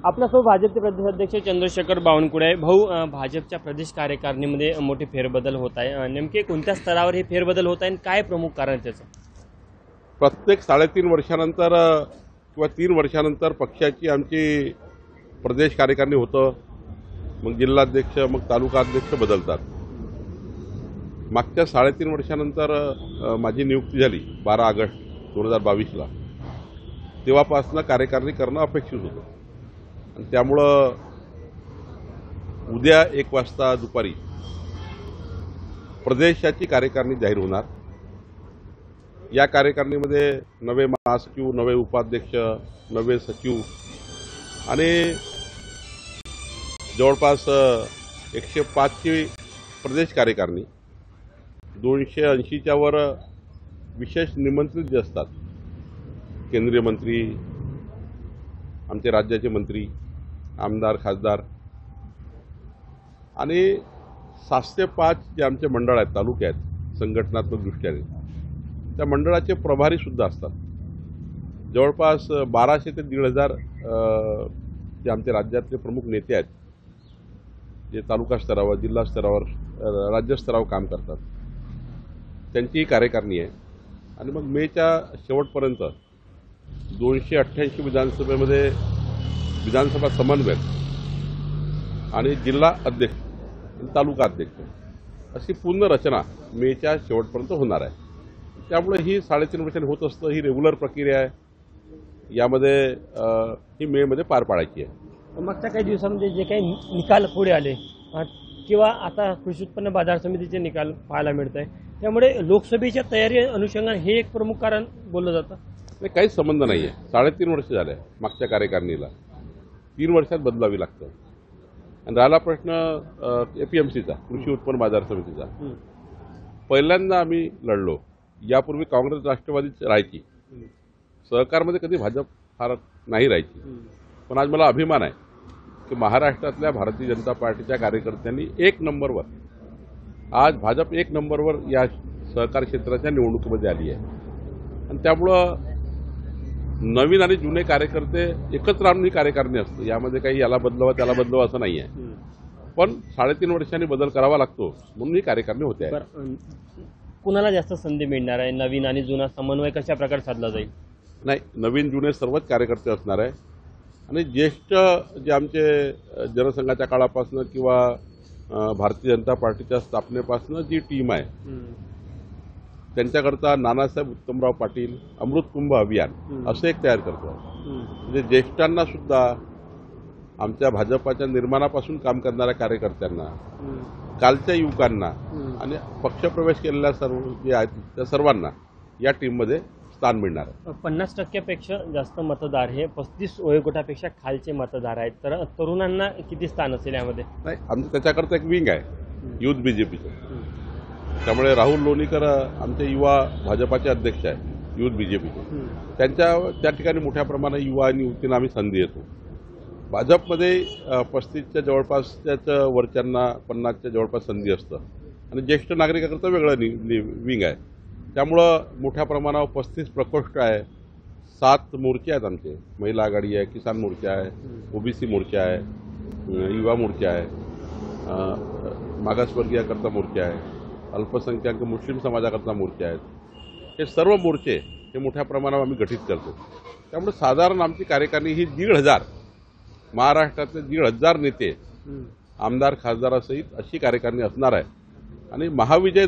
आपल्यासोबत भाजपचे प्रदेशाध्यक्ष चंद्रशेखर बावनकुळे आहे। भाऊ, भाजपच्या प्रदेश कार्यकारिणीमध्ये मोठे फेरबदल होत आहे। नेमके कोणत्या स्तरावर हे फेरबदल होत आहे आणि काय प्रमुख कारण त्याचं? प्रत्येक 3.5 वर्षानंतर किंवा 3 वर्षानंतर पक्षाची आमची प्रदेश कार्यकारिणी होतं, मग जिल्हाध्यक्ष, मग तालुका अध्यक्ष बदलतात। मागच्या 3.5 वर्षानंतर माझी नियुक्ती झाली 12 ऑगस्ट 2022ला। तेव्हापासून कार्यकारिणी करणं अपेक्षित होतं आणि त्यामुळं उद्या 1 वाजता दुपारी प्रदेशाची कार्यकारिणी जाहीर होणार। या कार्यकारिणीमध्ये नवे महासचिव, नवे उपाध्यक्ष, नवे सचिव आणि जवळपास 105 ची प्रदेश कार्यकारिणी, 280च्या वर विशेष निमंत्रित जे असतात, केंद्रीय मंत्री, आमचे राज्याचे मंत्री, आमदार, खासदार आणि 7 ते 5 जे आमचे मंडळ आहेत, तालुके आहेत संघटनात्मक दृष्ट्याने, त्या मंडळाचे प्रभारी सुद्धा असतात। जवळपास 1200 ते 1500 जे आमचे राज्यातले प्रमुख नेते आहेत, जे तालुका स्तरावर, जिल्हा स्तरावर, राज्यस्तरावर काम करतात, त्यांची कार्यकारिणी आहे। आणि मग मेच्या शेवटपर्यंत 288 विधानसभेमध्ये विधानसभा समन्वयक आणि जिल्हा अध्यक्ष, तालुका अध्यक्ष अशी पूर्ण रचना मेच्या शेवटपर्यंत होणार आहे। त्यामुळे ही 3.5 वर्षांनी होत असतं, ही रेग्युलर प्रक्रिया आहे। यामध्ये ही मेमध्ये पार पाडायची आहे। मागच्या काही दिवसांमध्ये जे काही निकाल पुढे आले किंवा आता कृषी उत्पन्न बाजार समितीचे निकाल पाहायला मिळत आहे, त्यामुळे लोकसभेच्या तयारी अनुषंगाने हे एक प्रमुख कारण बोललं जातं। नाही, काहीच संबंध नाही आहे। 3.5 वर्ष झाले मागच्या कार्यकारिणीला, 3 वर्षात बदलावी लागतं। आणि राहिला प्रश्न APMCचा, कृषी उत्पन्न बाजार समितीचा, पहिल्यांदा आम्ही लढलो। यापूर्वी काँग्रेस, राष्ट्रवादीच राहायची, सहकारमध्ये कधी भाजप फार नाही राहायची। पण आज मला अभिमान आहे की महाराष्ट्रातल्या भारतीय जनता पार्टीच्या कार्यकर्त्यांनी 1 नंबरवर, आज भाजप 1 नंबरवर या सहकार क्षेत्राच्या निवडणुकीमध्ये आली आहे। आणि त्यामुळं नवीन आणि जुने कार्यकर्ते एकत्र आणून ही कार्यकारिणी असते। यामध्ये काही याला बदलवा त्याला बदलवा असं नाही आहे, पण 3.5 वर्षांनी बदल करावा लागतो, म्हणून ही कार्यकारिणी होते आहे। कुणाला जास्त संधी मिळणार आहे? नवीन आणि जुना समन्वय कशा प्रकारे साधला जाईल? नाही, नवीन जुने सर्वच कार्यकर्ते असणार आहे। आणि ज्येष्ठ जे आमचे जनसंघाच्या काळापासून किंवा भारतीय जनता पार्टीच्या स्थापनेपासून जी टीम आहे, त्यांच्याकरता नानासाहेब उत्तमराव पाटील अमृत कुंभ अभियान असं एक तयार करतो। म्हणजे ज्येष्ठांना सुद्धा, आमच्या भाजपाच्या निर्माणापासून काम करणाऱ्या कार्यकर्त्यांना, कालच्या युवकांना आणि पक्षप्रवेश केलेल्या सर्व जे आहेत त्या सर्वांना या टीममध्ये स्थान मिळणार आहे। 50% जास्त मतदार हे 35 वयोगटापेक्षा खालचे मतदार आहेत, तर तरुणांना किती स्थान असेल यामध्ये? नाही, आमचं त्याच्याकरता एक विंग आहे युथ BJPचं। त्यामुळे राहुल लोणीकर आमचे युवा भाजपाचे अध्यक्ष आहे युथ BJPचे, त्या ठिकाणी मोठ्या प्रमाणात युवा आणि युवतींना आम्ही संधी देतो। भाजपमध्ये 35च्या जवळपासच्याच वरच्यांना 50च्या जवळपास संधी असतं आणि ज्येष्ठ नागरिकाकरता वेगळं विंग आहे। त्यामुळं मोठ्या प्रमाणावर 35 प्रकोष्ठ आहे, 7 मोर्चे आहेत आमचे, महिला आघाडी आहे, किसान मोर्चा आहे, OBC मोर्चा आहे, युवा मोर्चा आहे, मागासवर्गीयाकरता मोर्चा आहे, अल्पसंख्याक मुस्लिम समाजाकरता मोर्चे आहेत। हे सर्व मोर्चे हे मोठ्या प्रमाणावर आम्ही गठीत करतो। त्यामुळे साधारण आमची कार्यकारिणी ही 1,500 महाराष्ट्रातले 1,500 नेते, आमदार, खासदारासहित अशी कार्यकारिणी असणार आहे। आणि महाविजय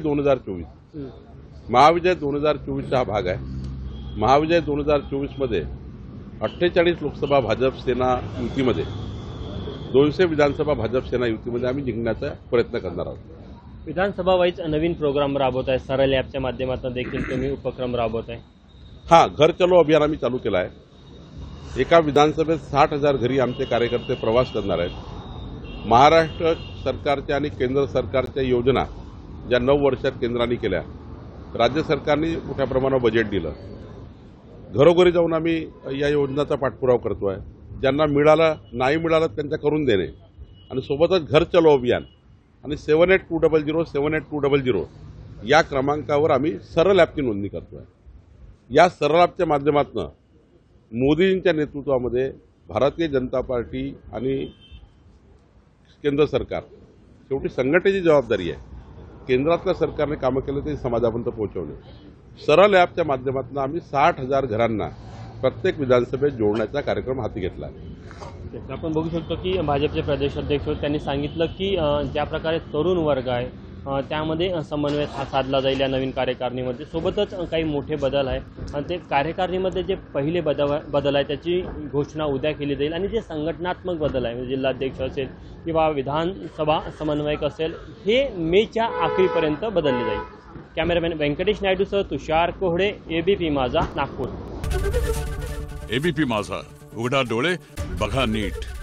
2024 हा भाग आहे। महाविजय 2024मध्ये 48 लोकसभा भाजप सेना युतीमध्ये, 200 विधानसभा भाजप सेना युतीमध्ये आम्ही जिंकण्याचा प्रयत्न करणार आहोत। विधानसभा वाईज नवीन प्रोग्राम राबवत आहे, सरळ ॲपच्या माध्यमातून देखील तुम्ही उपक्रम राबवत आहे। हां, घर चलो अभियान आम्ही चालू केलं आहे। एका विधानसभेत 60,000 घरी आमचे कार्यकर्ते प्रवास करणार आहेत। महाराष्ट्र सरकारच्या आणि केंद्र सरकारच्या योजना ज्या 9 वर्षात केंद्राने केल्या, राज्य सरकारने मोठ्या प्रमाणावर बजेट दिलं, घरोघरी जाऊन आम्ही या योजनांचा पाठपुरावा करतो आहे। ज्यांना मिळालं, नाही मिळालं त्यांच्या करून देणे, आणि सोबतच घर चलो अभियान आणि 7820078200 782000 या क्रमांकावर आम्ही सरळ ॲपची नोंदणी करतो आहे। या सरळ ॲपच्या माध्यमातून मोदींच्या नेतृत्वामध्ये भारतीय जनता पार्टी आणि केंद्र सरकार शेवटी संघटनेची जबाबदारी आहे. केंद्रातल्या सरकारने कामं केलं ते समाजापर्यंत पोहोचवणे. सरळ ॲपच्या माध्यमातून आम्ही 60,000 घरांना प्रत्येक विधानसभेत जोडण्याचा कार्यक्रम हाती घेतला आहे. आपण बघू शकतो की भाजपचे प्रदेशाध्यक्ष होते, त्यांनी सांगितलं की ज्या प्रकारे तरुण वर्ग आहे त्यामध्ये समन्वय साधला जाईल या नवीन कार्यकारिणीमध्ये. सोबतच काही मोठे बदल आहे आणि ते कार्यकारिणीमध्ये जे पहिले बदल आहे त्याची घोषणा उद्या केली जाईल आणि जे संघटनात्मक बदल आहे म्हणजे जिल्हाध्यक्ष असेल किंवा विधानसभा समन्वयक असेल हे मेच्या अखेरीपर्यंत बदलले जाईल. कॅमेरामॅन व्यंकटेश नायडूसह तुषार कोहडे, एबीपी माझा, नागपूर. एबीपी माझा, उघडा डोळे बघा नीट.